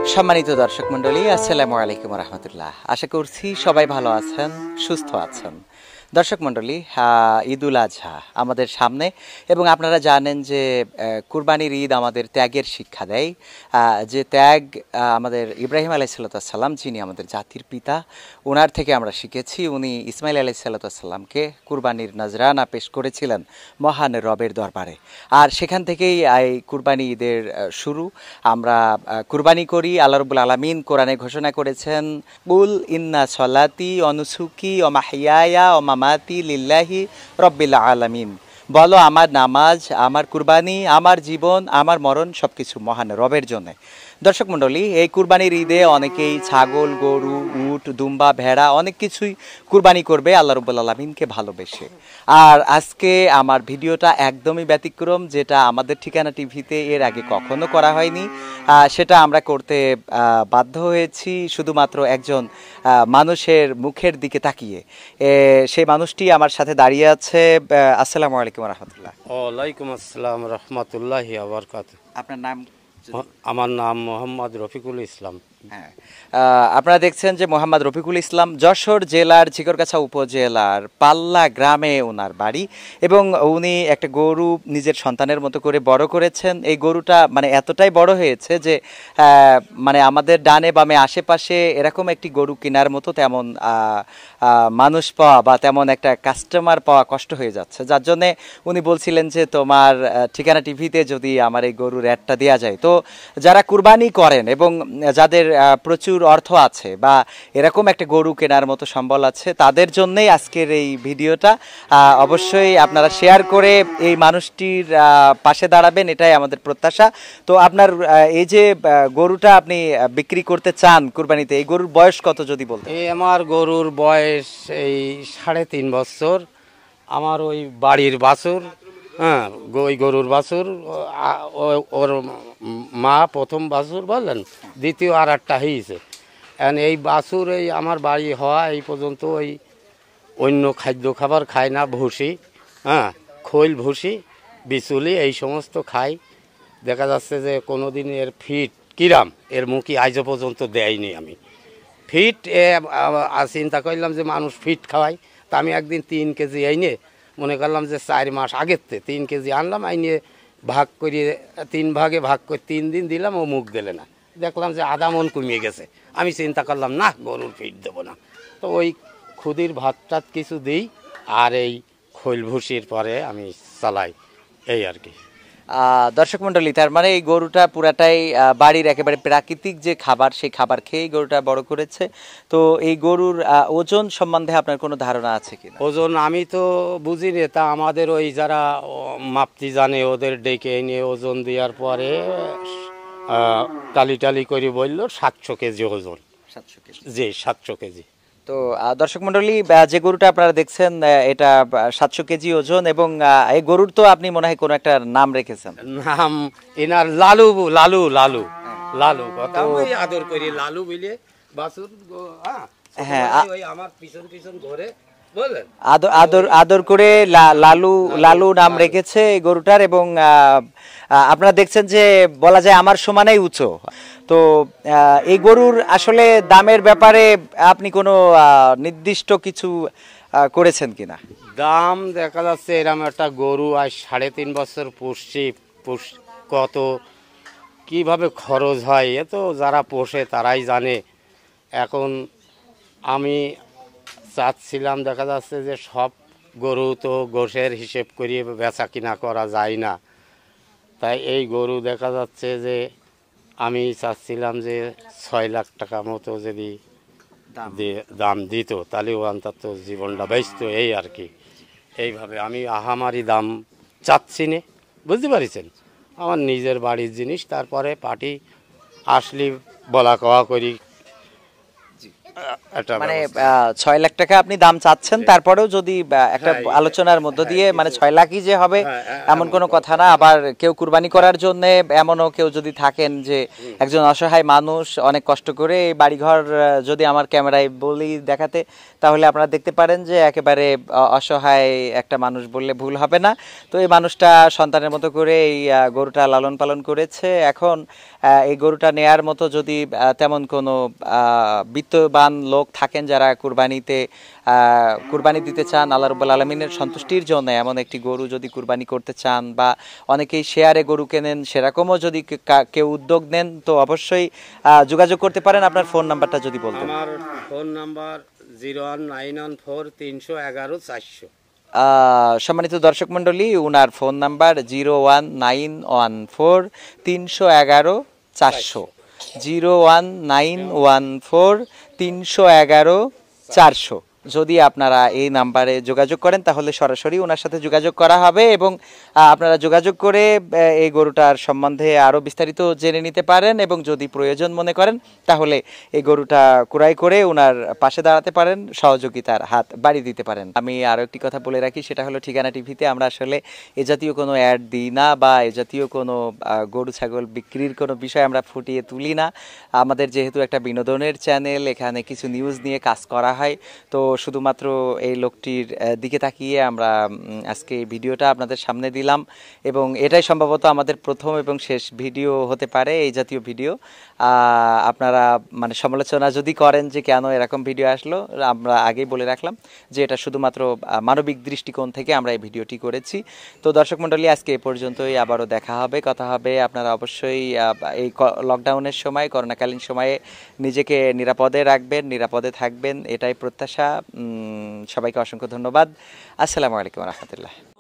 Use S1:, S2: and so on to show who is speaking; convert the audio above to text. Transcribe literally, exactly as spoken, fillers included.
S1: সম্মানিত দর্শক মণ্ডলী, আসসালামু আলাইকুম রহমতুল্লাহ। আশা করছি সবাই ভালো আছেন, সুস্থ আছেন। দর্শক মণ্ডলী, ঈদুল আজহা আমাদের সামনে এবং আপনারা জানেন যে কুরবানির ঈদ আমাদের ত্যাগের শিক্ষা দেয়। যে ত্যাগ আমাদের ইব্রাহিম আলাইহিসসালাম, যিনি আমাদের জাতির পিতা, ওনার থেকে আমরা শিখেছি। উনি ইসমাইল আলাইহিসসালামকে কুরবানির নজরানা পেশ করেছিলেন মহান রবের দরবারে, আর সেখান থেকেই এই কুরবানি ঈদের শুরু। আমরা কুরবানি করি। আল্লাহ রাব্বুল আলামিন কোরআনে ঘোষণা করেছেন, কুল ইন্না সলাতি অনুসুকি ও মাহিয়ায়া ও মামাতি লিল্লাহি রব্বিল আলামিন। বলো, আমার নামাজ, আমার কুরবানি, আমার জীবন, আমার মরণ সবকিছু মহান রবের জন্য। দর্শক মণ্ডলী, এই কুরবানির ঈদে অনেকেই ছাগল, গরু, উট, দুম্বা, ভেড়া অনেক কিছুই কুরবানি করবে আল্লাহ রাব্বুল আলামিনকে ভালোবেসে। আর আজকে আমার ভিডিওটা একদমই ব্যতিক্রম, যেটা আমাদের ঠিকানা টিভিতে এর আগে কখনো করা হয়নি। সেটা আমরা করতে বাধ্য হয়েছি শুধুমাত্র একজন মানুষের মুখের দিকে তাকিয়ে। সেই মানুষটি আমার সাথে দাঁড়িয়ে আছে। আসসালামু আলাইকুম রহমতুল্লাহ।
S2: ওয়ালাইকুম আসসালাম রহমতুল্লাহি ওয়া বারাকাতুহু।
S1: আপনার নাম?
S2: আমার নাম মোহাম্মদ রফিকুল ইসলাম।
S1: হ্যাঁ, আপনারা দেখছেন যে মোহাম্মদ রফিকুল ইসলাম যশোর জেলার ঝিকরগাছা উপজেলার পাল্লা গ্রামে ওনার বাড়ি, এবং উনি একটা গরু নিজের সন্তানের মতো করে বড় করেছেন। এই গরুটা মানে এতটাই বড় হয়েছে যে মানে আমাদের ডানে বামে আশেপাশে এরকম একটি গরু কেনার মতো তেমন মানুষ পাওয়া বা তেমন একটা কাস্টমার পাওয়া কষ্ট হয়ে যাচ্ছে, যার জন্যে উনি বলছিলেন যে তোমার ঠিকানা টিভিতে যদি আমার এই গরুর অ্যাডটা দেওয়া যায়। তো যারা কুরবানি করেন এবং যাদের প্রচুর অর্থ আছে বা এরকম একটা গরু কেনার মতো সম্বল আছে, তাদের জন্যই আজকের এই ভিডিওটা। অবশ্যই আপনারা শেয়ার করে এই মানুষটির পাশে দাঁড়াবেন, এটাই আমাদের প্রত্যাশা। তো আপনার এই যে গরুটা আপনি বিক্রি করতে চান কুরবানিতে, এই গরুর বয়স কত যদি বলতেন?
S2: এই আমার গরুর বয়স এই সাড়ে তিন বছর। আমার ওই বাড়ির বাছুর, হ্যাঁ, ওই গরুর বাছুর, ওর মা প্রথম বাছুর বললেন, দ্বিতীয় আর একটা হয়েছে। এই বাছুর এই আমার বাড়ি হওয়া এই পর্যন্ত ওই অন্য খাদ্য খাবার খায় না, ভুসি, হ্যাঁ, খৈল ভুসি, বিচুলি এই সমস্ত খাই। দেখা যাচ্ছে যে কোনো দিন এর ফিট কিরাম এর মুখি আজও পর্যন্ত দেয়নি আমি। ফিট এ চিন্তা করলাম যে মানুষ ফিট খাওয়াই, তা আমি একদিন তিন কেজি আইনে মনে করলাম যে চার মাস আগের থেকে তিন কেজি আনলাম, আইনে ভাগ করিয়ে তিন ভাগে ভাগ করে তিন দিন দিলাম, ও মুখ দিলে না। দেখলাম যে আধা মন কমিয়ে গেছে। আমি চিন্তা করলাম না, গরুর ফিট দেবো না। তো ওই খুদির ভাত টাত কিছু দিই, আর এই খৈল ভুসির পরে আমি চালাই, এই আর কি।
S1: দর্শক মণ্ডলী, তার মানে এই গরুটা পুরাটাই বাড়ির একেবারে প্রাকৃতিক যে খাবার, সেই খাবার খেয়েই গরুটা বড় করেছে। তো এই গরুর ওজন সম্বন্ধে আপনার কোনো ধারণা আছে কি?
S2: ওজন আমি তো বুঝি রে, তা আমাদের ওই যারা মাপতি জানে ওদের ডেকে এনে ওজন দেওয়ার পরে টালি টালি করে বললো সাতশো কেজি ওজন।
S1: সাতশো কেজি? জি,
S2: সাতশো কেজি।
S1: তো দর্শক মণ্ডলী, যে গরুটা আপনারা দেখছেন এটা সাতশো কেজি ওজন, এবং এই গরুর তো আপনি মনে হয় কোনো একটা নাম রেখেছেন।
S2: নাম এনার লালু, লালু, লালু, লালু, কথা আদর করি লালু বলে বাছুর। হ্যাঁ, আমার পিছন পিছন ঘরে
S1: আদর আদর আদর করে লালু লালু নাম রেখেছে এই গরুটার। এবং আপনারা দেখছেন যে বলা যায় আমার সমানেই উঁচু। তো এই গরুর আসলে দামের ব্যাপারে আপনি কোনো নির্দিষ্ট কিছু করেছেন কিনা?
S2: দাম দেখা যাচ্ছে এরকম একটা গরু আজ সাড়ে তিন বছর পুষছি, কত কিভাবে খরচ হয় এ তো যারা পোষে তারাই জানে। এখন আমি চাচ্ছিলাম, দেখা যাচ্ছে যে সব গরু তো গোশের হিসেব করিয়ে বেচা কিনা করা যায় না, তাই এই গরু দেখা যাচ্ছে যে আমি চাচ্ছিলাম যে ছয় লাখ টাকা মতো যদি দাম দিত তাহলে অন্তত জীবনটা বেচত, এই আর কি। এইভাবে আমি আহামারি দাম চাচ্ছি না, বুঝতে পারছেন? আমার নিজের বাড়ির জিনিস, তারপরে পার্টি আসলে বলা কওয়া করি, একটা
S1: মানে
S2: ব্যবস্থা।
S1: আহ, ছয় লাখ টাকা আপনি দাম চাচ্ছেন, তারপরেও যদি আহ, একটা
S2: হ্যাঁ,
S1: আলোচনার মধ্য
S2: হ্যাঁ,
S1: দিয়ে মানে
S2: কিছু-
S1: ছয় লাখই যে হবে
S2: হ্যাঁ, এ-
S1: এমন
S2: এমন
S1: কোনো
S2: কোনো
S1: কথা না। আবার কেউ কুরবানি করার জন্য এমনও কেউ যদি থাকেন যে একজন অসহায় মানুষ অনেক কষ্ট করে এই বাড়িঘর, আহ, যদি আমার ক্যামেরায় বলি দেখাতে, তাহলে আপনারা দেখতে পারেন যে একেবারে আহ, অসহায় একটা মানুষ বললে ভুল হবে না। তো এই মানুষটা সন্তানের মতো করে এই আহ, গরুটা লালন পালন করেছে। এখন আহ, এই গরুটা নেয়ার মতো যদি আহ, তেমন কোনো আহ, বিত্তবান লোক থাকেন যারা কুরবানিতে আহ, কুরবানি দিতে চান আল্লাহ রাব্বুল আলামিনের সন্তুষ্টির জন্য, এমন একটি গরু যদি কুরবানি করতে চান বা অনেকেই শেয়ারে গরু কেনেন, সেরকমও যদি কে- কা- কেউ উদ্যোগ নেন, তো অবশ্যই আহ, যোগাযোগ করতে পারেন। আপনার ফোন নাম্বারটা যদি বলতেন।
S2: আমার phone number zero one nine one four তিনশো এগারো চারশো।
S1: আহ, সম্মানিত দর্শক মণ্ডলী, উনার phone number zero one nine one four তিনশো এগারো চারশো, zero one nine one four তিনশো এগারো চারশো। যদি আপনারা এই নাম্বারে যোগাযোগ করেন তাহলে সরাসরি ওনার সাথে যোগাযোগ করা হবে এবং আহ, আপনারা যোগাযোগ করে আহ, এই গরুটার সম্বন্ধে আরও বিস্তারিত জেনে নিতে পারেন এবং যদি প্রয়োজন মনে করেন তাহলে এই গরুটা ক্রয় করে ওনার পাশে দাঁড়াতে পারেন, সহযোগিতার হাত বাড়িয়ে দিতে পারেন। আমি আরও একটি কথা বলে রাখি, সেটা হলো ঠিকানা টিভিতে আমরা আসলে এ জাতীয় কোনো অ্যাড দিই না বা এ জাতীয় কোনো আহ, গরু ছাগল বিক্রির কোনো বিষয় আমরা ফুটিয়ে তুলি না। আমাদের যেহেতু একটা বিনোদনের চ্যানেল, এখানে কিছু নিউজ নিয়ে কাজ করা হয়, তো শুধুমাত্র এই লোকটির আহ, দিকে তাকিয়ে আমরা উম, আজকে এই ভিডিওটা আপনাদের সামনে দিলাম এবং এটাই সম্ভবত আমাদের প্রথম এবং শেষ ভিডিও হতে পারে এই জাতীয় ভিডিও। আহ, আপনারা মানে সমালোচনা যদি করেন যে কেন এরকম ভিডিও আসলো, আমরা আগেই বলে রাখলাম যে এটা শুধুমাত্র আহ, মানবিক দৃষ্টিকোণ থেকে আমরা এই ভিডিওটি করেছি। তো দর্শক মণ্ডলী, আজকে এ পর্যন্তই, আবারও দেখা হবে, কথা হবে। আপনারা অবশ্যই আহ, এই ক- লকডাউনের সময়, করোনাকালীন সময়ে নিজেকে নিরাপদে রাখবেন, নিরাপদে থাকবেন, এটাই প্রত্যাশা। উম, সবাইকে অসংখ্য ধন্যবাদ। আসসালামু আলাইকুম রহমতুল্লাহ।